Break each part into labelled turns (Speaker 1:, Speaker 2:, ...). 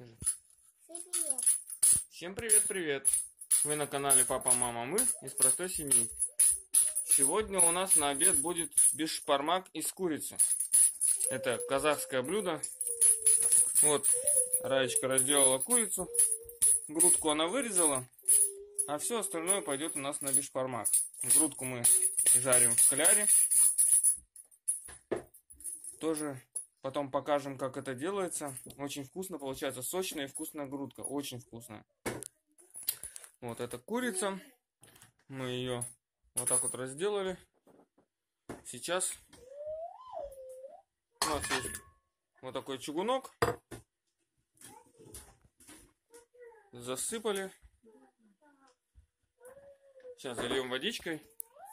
Speaker 1: Скажи.
Speaker 2: Привет.
Speaker 1: Всем привет-привет! Вы на канале Папа, Мама, Мы из простой семьи. Сегодня у нас на обед будет бешбармак из курицы. Это казахское блюдо. Вот, Раечка разделала курицу. Грудку она вырезала, а все остальное пойдет у нас на бешбармак. Грудку мы жарим в кляре. Тоже потом покажем, как это делается. Очень вкусно получается, сочная и вкусная грудка. Очень вкусная. Вот это курица. Мы ее вот так вот разделали. Сейчас у нас есть вот такой чугунок. Засыпали. Сейчас зальем водичкой.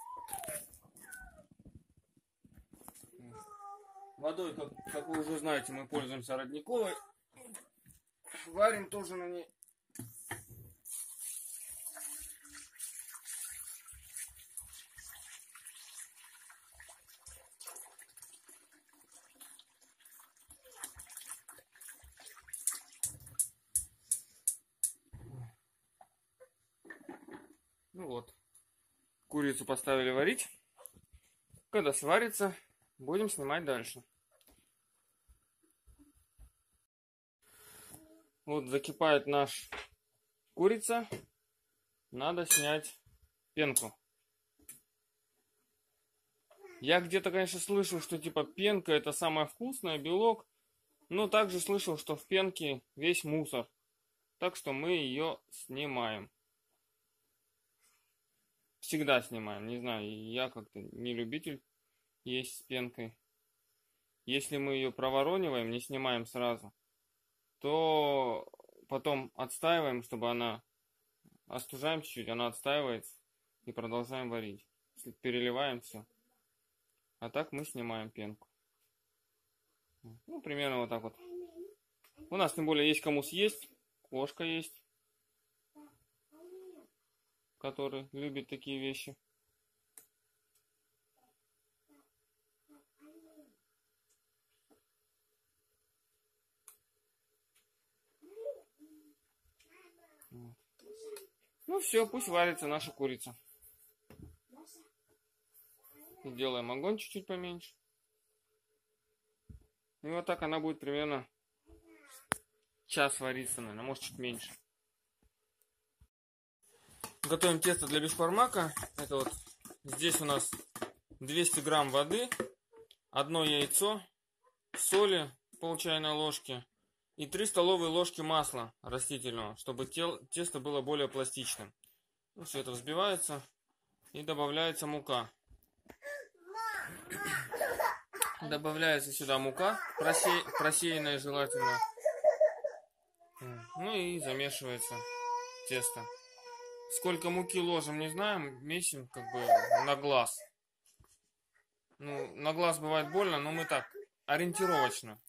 Speaker 1: Водой, как вы уже знаете, мы пользуемся родниковой. Варим тоже на ней. Ну вот, курицу поставили варить. Когда сварится, будем снимать дальше. Вот закипает наш курица. Надо снять пенку. Я где-то, конечно, слышал, что типа пенка это самое вкусное, белок. Но также слышал, что в пенке весь мусор. Так что мы ее снимаем. Всегда снимаем. Не знаю, я как-то не любитель есть с пенкой. Если мы ее проворониваем, не снимаем сразу, то потом отстаиваем, чтобы она... Остужаем чуть-чуть, она отстаивается. И продолжаем варить. Переливаем все. А так мы снимаем пенку. Ну, примерно вот так вот. У нас, тем более, есть кому съесть. Кошка есть, который любит такие вещи. Вот. Ну все, пусть варится наша курица. Сделаем огонь чуть-чуть поменьше. И вот так она будет примерно час вариться, наверное, может чуть меньше. Готовим тесто для бешбармака. Это вот здесь у нас 200 грамм воды, одно яйцо, соли пол чайной ложки и 3 столовые ложки масла растительного, чтобы тесто было более пластичным. Ну, все это взбивается и добавляется мука. Добавляется сюда мука, просеянная желательно. Ну и замешивается тесто. Сколько муки ложим, не знаем, месим как бы на глаз. Ну, на глаз бывает больно, но мы так, ориентировочно.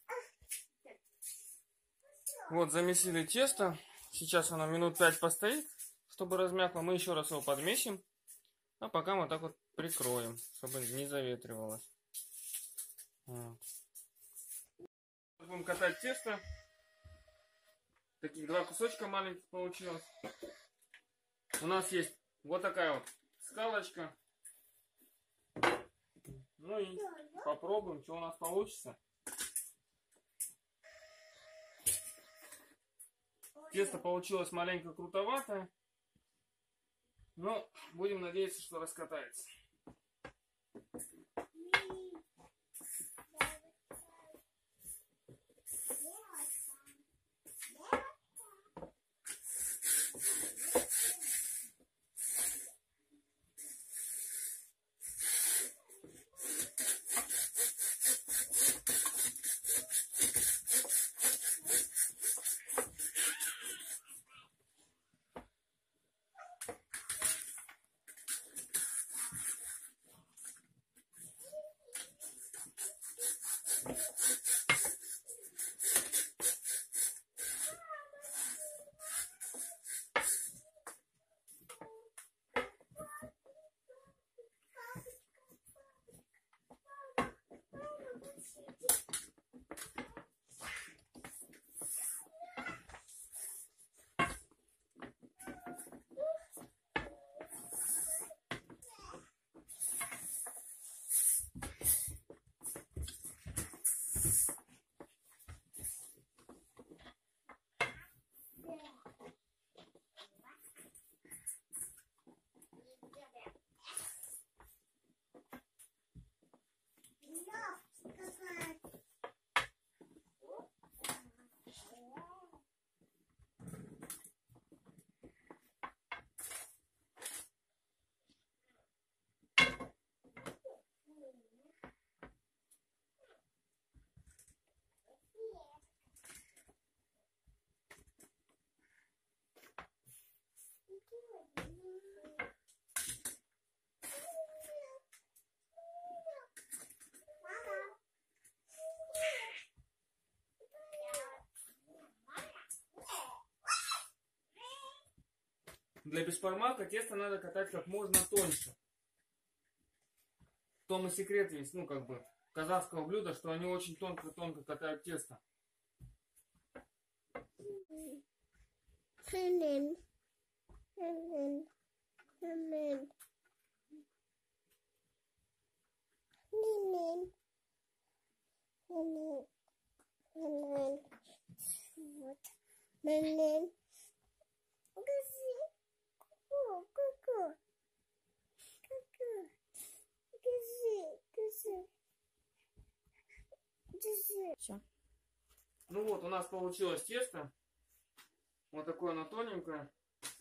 Speaker 1: Вот замесили тесто. Сейчас оно минут 5 постоит, чтобы размякло. Мы еще раз его подмесим. А пока мы так вот прикроем, чтобы не заветривалось. Вот. Будем катать тесто. Таких 2 кусочка маленьких получилось. У нас есть вот такая вот скалочка. Ну и попробуем, что у нас получится. Тесто получилось маленько крутоватое. Но будем надеяться, что раскатается. Для бешбармака тесто надо катать как можно тоньше. В том и секрет есть, ну как бы, казахского блюда, что они очень тонко-тонко катают тесто.
Speaker 2: Все.
Speaker 1: Ну вот, у нас получилось тесто. Вот такое оно тоненькое.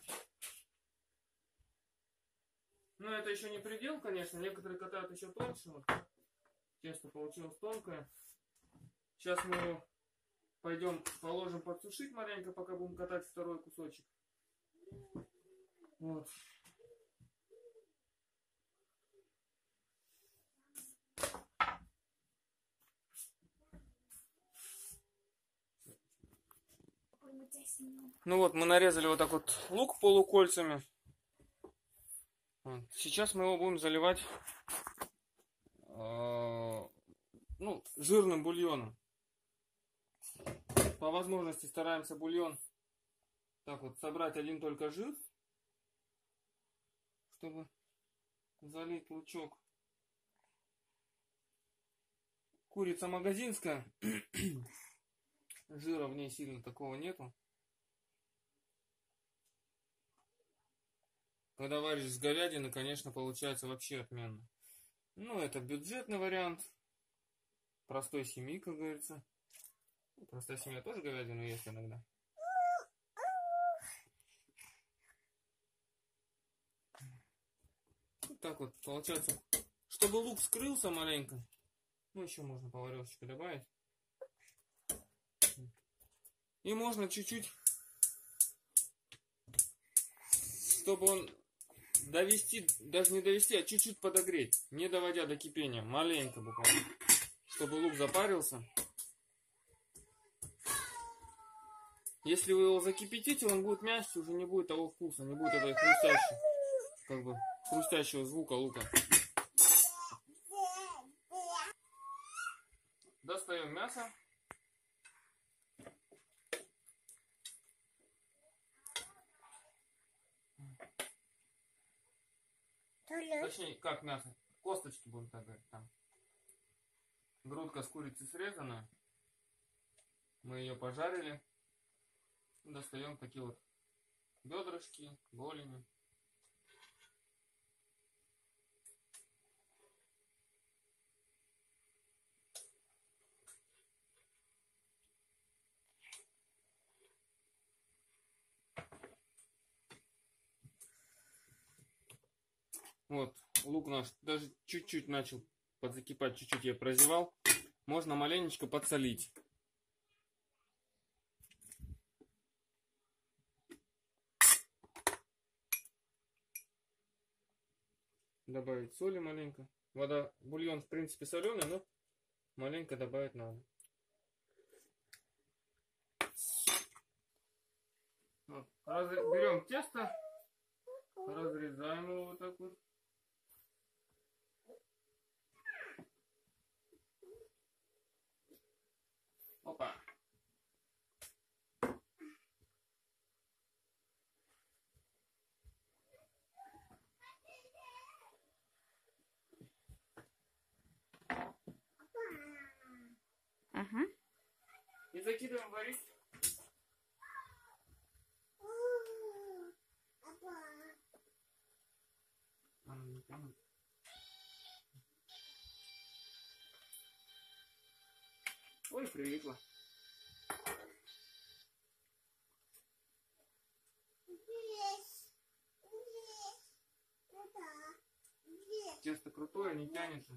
Speaker 1: Но это еще не предел, конечно. Некоторые катают еще тоньше. Вот. Тесто получилось тонкое. Сейчас мы его пойдем положим подсушить маленько, пока будем катать второй кусочек. Вот. Ну вот, мы нарезали вот так вот лук полукольцами. Вот. Сейчас мы его будем заливать жирным бульоном. По возможности стараемся бульон так вот собрать один только жир, чтобы залить лучок. Курица магазинская, жира в ней сильно такого нету. Когда варишь с говядины, конечно, получается вообще отменно. Ну, это бюджетный вариант. Простой семьи, как говорится. Простая семья тоже говядину ест иногда. Вот так вот получается. Чтобы лук скрылся маленько. Ну, еще можно поварешечку добавить. И можно чуть-чуть, чтобы он довести, даже не довести, а чуть-чуть подогреть. Не доводя до кипения. Маленько буквально. Чтобы лук запарился. Если вы его закипятите, он будет мягче, уже не будет того вкуса, не будет этой хрустящего звука лука. Достаем мясо. Точнее, как мясо? Косточки будем так говорить. Там. Грудка с курицы срезана. Мы ее пожарили. Достаем такие вот бедрышки, голени. Вот, лук наш даже чуть-чуть начал подзакипать, чуть-чуть я прозевал. Можно маленечко подсолить. Добавить соли маленько. Вода, бульон в принципе соленый, но маленько добавить надо. Вот. Берем тесто, разрезаем его вот так вот. Опа.
Speaker 2: Ага.
Speaker 1: И закидываем варить. Ой, прилипло. Тесто крутое, не тянется.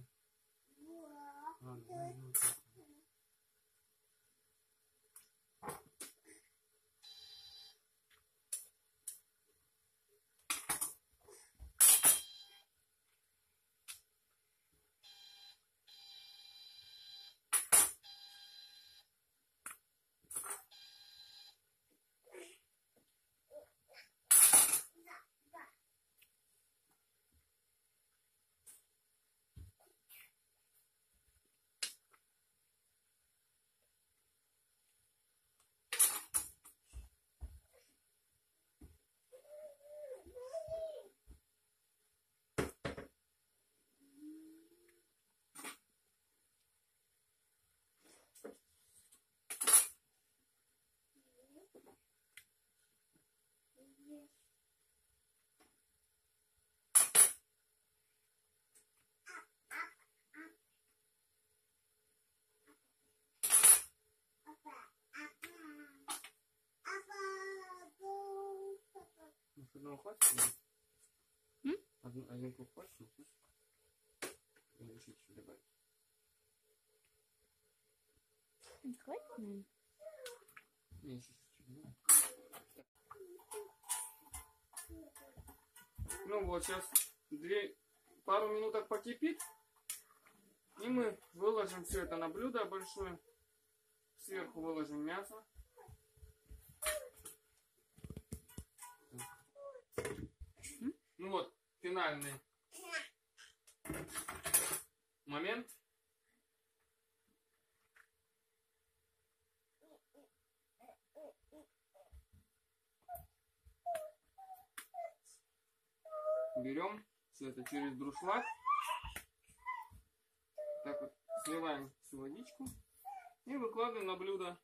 Speaker 1: Одного хватит? Один круг хватит? Или еще чуть-чуть добавить?
Speaker 2: Хватит, наверное.
Speaker 1: Не, еще чуть-чуть. Ну вот, сейчас пару минуток покипит. И мы выложим все это на блюдо большое. Сверху выложим мясо. Ну вот, финальный момент. Берем все это через дуршлаг. Так вот, сливаем всю водичку и выкладываем на блюдо.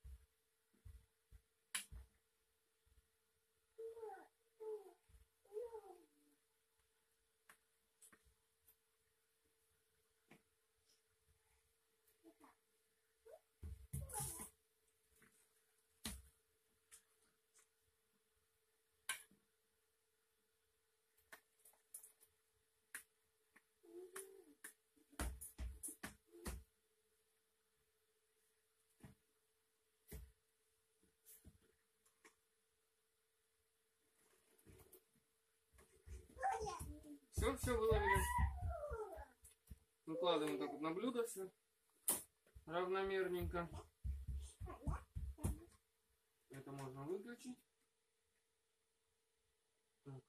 Speaker 1: Все выловили. Выкладываем так вот на блюдо все равномерненько. Это можно выключить. Так.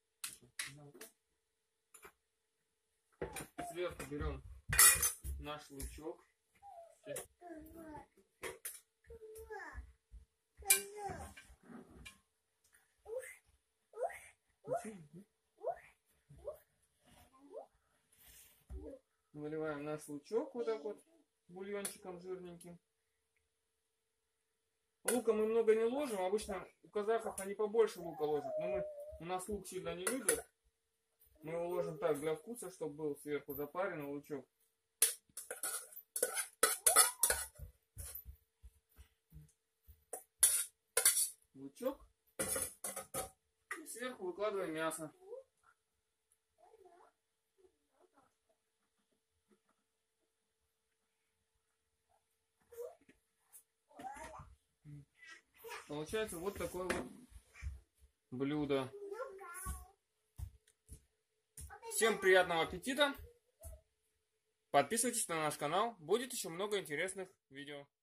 Speaker 1: Сверху берем наш лучок. Выливаем наш лучок вот так вот бульончиком жирненьким. Лука мы много не ложим, обычно у казахов они побольше лука ложат, но у нас лук сильно не любят. Мы его ложим так для вкуса, чтобы был сверху запаренный лучок. Лучок. И сверху выкладываем мясо. Получается вот такое вот блюдо. Всем приятного аппетита! Подписывайтесь на наш канал, будет еще много интересных видео.